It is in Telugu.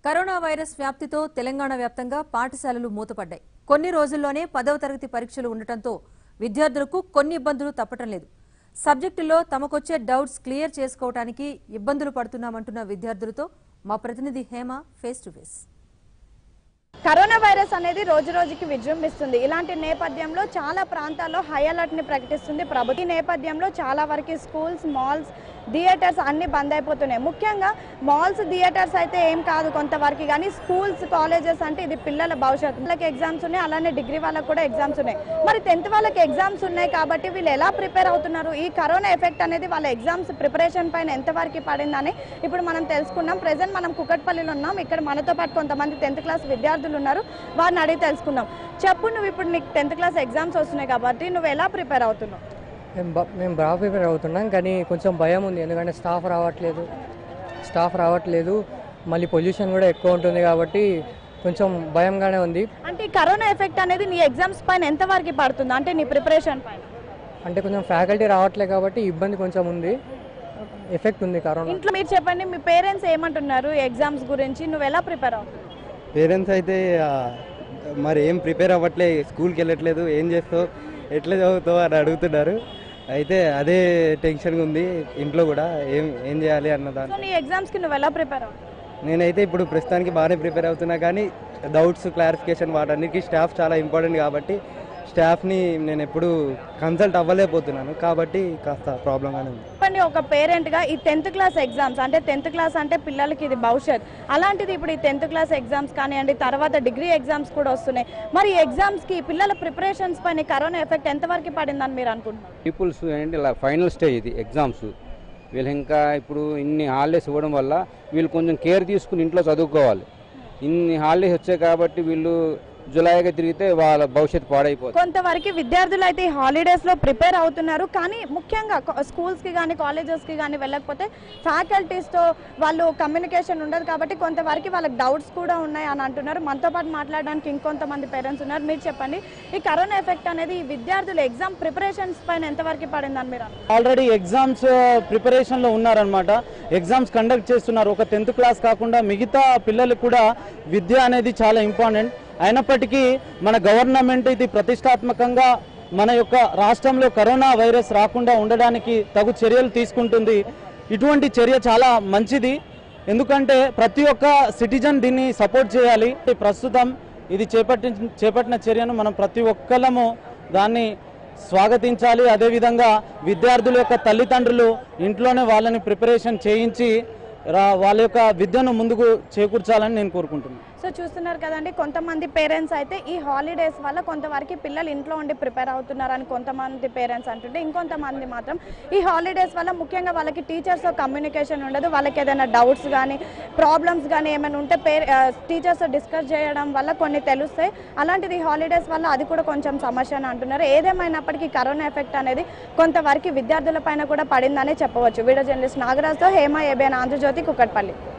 కరోనా వైరస్ వ్యాప్తితో తెలంగాణ వ్యాప్తంగా పాఠశాలలు మూతపడ్డాయి. కొన్ని రోజుల్లోనే 10వ తరగతి పరీక్షలు ఉండటంతో విద్యార్థులకు కొన్ని ఇబ్బందులు తప్పటం లేదు. సబ్జెక్టుల్లో తమకొచ్చే డౌట్స్ క్లియర్ చేసుకోవడానికి ఇబ్బందులు పడుతున్నామంటున్న విద్యార్థులతో మా ప్రతినిధి Hema face to face. Corona virus అనేది రోజు రోజుకి విజృంభిస్తుంది. ఇలాంటి నేపథ్యంలో చాలా ప్రాంతాల్లో హై అలర్ట్ ని ప్రకటిస్తుంది ప్రభుత్వం. ఈ నేపథ్యంలో చాలా వరకు స్కూల్స్, మాల్స్, థియేటర్స్ అన్ని బంద్ అయిపోతున్నాయి. ముఖ్యంగా మాల్స్, థియేటర్స్ అయితే ఏం కాదు కొంతవరకు, కానీ స్కూల్స్, కాలేజెస్ అంటే ఇది పిల్లల భవిష్యత్తు. పిల్లలకి ఎగ్జామ్స్ ఉన్నాయి, అలానే డిగ్రీ వాళ్ళకి కూడా ఎగ్జామ్స్ ఉన్నాయి. మరి 10th వాళ్ళకి ఎగ్జామ్స్ ఉన్నాయి కాబట్టి వీళ్ళు ఎలా ప్రిపేర్ అవుతున్నారు, ఈ కరోనా ఎఫెక్ట్ అనేది వాళ్ళ ఎగ్జామ్స్ ప్రిపరేషన్ పైన ఎంతవరకు పడిందని ఇప్పుడు మనం తెలుసుకున్నాం. ప్రెజెంట్ మనం కుకట్పల్లిలో ఉన్నాం. ఇక్కడ మనతో పాటు కొంతమంది 10th క్లాస్ విద్యార్థులు ఉన్నారు. వారిని అడిగి తెలుసుకుందాం. చెప్పు, నువ్వు ఇప్పుడు నీకు 10th క్లాస్ ఎగ్జామ్స్ వస్తున్నాయి కాబట్టి నువ్వు ఎలా ప్రిపేర్ అవుతున్నావు? మేము బాగా ప్రిపేర్ అవుతున్నాం, కానీ కొంచెం భయం ఉంది. ఎందుకంటే స్టాఫ్ రావట్లేదు, మళ్ళీ పొల్యూషన్ కూడా ఎక్కువ ఉంటుంది కాబట్టి కొంచెం భయంగానే ఉంది. అంటే ఈ కరోనా ఎఫెక్ట్ అనేది నీ ఎగ్జామ్స్ పైన ఎంతవరకు పడుతుంది, అంటే నీ ప్రిపరేషన్ పైన? అంటే కొంచెం ఫ్యాకల్టీ రావట్లేదు కాబట్టి ఇబ్బంది కొంచెం ఉంది, ఎఫెక్ట్ ఉంది కరోనా. ఇంట్లో మీరు చెప్పండి, మీ పేరెంట్స్ ఏమంటున్నారు ఎగ్జామ్స్ గురించి, నువ్వు ఎలా ప్రిపేర్ అవుతున్నావు? పేరెంట్స్ అయితే మరి ఏం ప్రిపేర్ అవ్వట్లేదు, స్కూల్కి వెళ్ళట్లేదు, ఏం చేస్తావు, ఎట్లా చదువుతావు అని అడుగుతున్నారు. అయితే అదే టెన్షన్గా ఉంది ఇంట్లో కూడా, ఏం చేయాలి అన్నదాన్ని. నీ ఎగ్జామ్స్కి నువ్వు ఎలా ప్రిపేర్ అవుతావు? నేనైతే ఇప్పుడు ప్రస్తుతానికి బాగానే ప్రిపేర్ అవుతున్నా, కానీ డౌట్స్, క్లారిఫికేషన్ వాటన్నిటికీ స్టాఫ్ చాలా ఇంపార్టెంట్ కాబట్టి స్టాఫ్ని నేను ఎప్పుడు కన్సల్ట్ అవ్వలేకపోతున్నాను, కాబట్టి కాస్త ప్రాబ్లంగానే ఉంది. చెప్పండి, ఒక పేరెంట్గా ఈ 10th క్లాస్ ఎగ్జామ్స్ అంటే 10th క్లాస్ అంటే పిల్లలకి ఇది భవిష్యత్, అలాంటిది ఇప్పుడు ఈ 10th క్లాస్ ఎగ్జామ్స్ కానివ్వండి, తర్వాత డిగ్రీ ఎగ్జామ్స్ కూడా వస్తున్నాయి. మరి ఈ ఎగ్జామ్స్కి పిల్లల ప్రిపరేషన్స్ పైన కరోనా ఎఫెక్ట్ ఎంతవరకు పడిందని మీరు అనుకుంటున్నారు? పీపుల్స్ ఏంటి ఇలా ఫైనల్ స్టేజ్ ఇది ఎగ్జామ్స్, వీళ్ళు ఇంకా ఇప్పుడు ఇన్ని హాలిడేస్ ఇవ్వడం వల్ల వీళ్ళు కొంచెం కేర్ తీసుకుని ఇంట్లో చదువుకోవాలి. ఇన్ని హాలిడేస్ వచ్చాయి కాబట్టి వీళ్ళు జులైగా తిరిగితే వాళ్ళ భవిష్యత్తు పాడైపోతుంది. కొంతవరకు విద్యార్థులు అయితే ఈ హాలిడేస్ లో ప్రిపేర్ అవుతున్నారు, కానీ ముఖ్యంగా స్కూల్స్ కి కానీ కాలేజెస్ కి కానీ వెళ్ళకపోతే ఫ్యాకల్టీస్ తో వాళ్ళు కమ్యూనికేషన్ ఉండదు కాబట్టి కొంతవరకు వాళ్ళకి డౌట్స్ కూడా ఉన్నాయి అని అంటున్నారు. మనతో పాటు మాట్లాడడానికి ఇంకొంతమంది పేరెంట్స్ ఉన్నారు. మీరు చెప్పండి, ఈ కరోనా ఎఫెక్ట్ అనేది ఈ విద్యార్థులు ఎగ్జామ్ ప్రిపరేషన్స్ పైన ఎంతవరకు పడిందని మీరు? ఆల్రెడీ ఎగ్జామ్స్ ప్రిపరేషన్ లో ఉన్నారనమాట. ఎగ్జామ్స్ కండక్ట్ చేస్తున్నారు. ఒక 10th క్లాస్ కాకుండా మిగతా పిల్లలకు కూడా విద్య అనేది చాలా ఇంపార్టెంట్. అయినప్పటికీ మన గవర్నమెంట్ ఇది ప్రతిష్టాత్మకంగా మన యొక్క రాష్ట్రంలో కరోనా వైరస్ రాకుండా ఉండడానికి తగు చర్యలు తీసుకుంటుంది. ఇటువంటి చర్య చాలా మంచిది, ఎందుకంటే ప్రతి ఒక్క సిటిజన్ దీన్ని సపోర్ట్ చేయాలి. ప్రస్తుతం ఇది చేపట్టిన చర్యను మనం ప్రతి ఒక్కళ్ళము దాన్ని స్వాగతించాలి. అదేవిధంగా విద్యార్థుల యొక్క తల్లిదండ్రులు ఇంట్లోనే వాళ్ళని ప్రిపరేషన్ చేయించి వాళ్ళ యొక్క విద్యను ముందుకు చేకూర్చాలని నేను కోరుకుంటున్నాను. సో చూస్తున్నారు కదండి, కొంతమంది పేరెంట్స్ అయితే ఈ హాలిడేస్ వల్ల కొంతవరకు పిల్లలు ఇంట్లో ఉండి ప్రిపేర్ అవుతున్నారని కొంతమంది పేరెంట్స్ అంటుంటే, ఇంకొంతమంది మాత్రం ఈ హాలిడేస్ వల్ల ముఖ్యంగా వాళ్ళకి టీచర్స్తో కమ్యూనికేషన్ ఉండదు. వాళ్ళకి ఏదైనా డౌట్స్ కానీ ప్రాబ్లమ్స్ కానీ ఏమైనా ఉంటే టీచర్స్తో డిస్కస్ చేయడం వల్ల కొన్ని తెలుస్తాయి. అలాంటిది ఈ హాలిడేస్ వల్ల అది కూడా కొంచెం సమస్య అని అంటున్నారు. ఏదేమైనప్పటికీ కరోనా ఎఫెక్ట్ అనేది కొంతవరకు విద్యార్థుల పైన కూడా పడిందనే చెప్పవచ్చు. వీడియో జర్నలిస్ట్ నాగరాజ్తో హేమ, ఏబిఎన్ ఆంధ్రజ్యోతి, కుకట్పల్లి.